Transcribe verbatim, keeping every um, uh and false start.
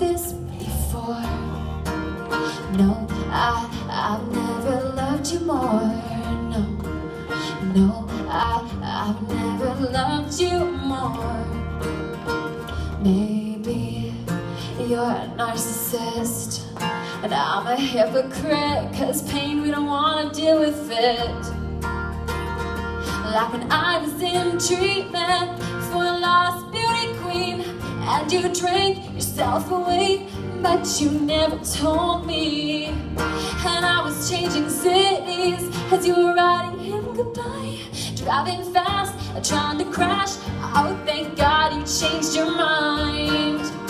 this before. No, I, I've never loved you more. No, no, I, I've never loved you more. Maybe you're a narcissist and I'm a hypocrite, 'cause pain, we don't want to deal with it. Like when I was in treatment for a lost beauty queen, and you drank yourself away, but you never told me. And I was changing cities as you were writing him goodbye, driving fast, trying to crash. Oh, thank God you changed your mind.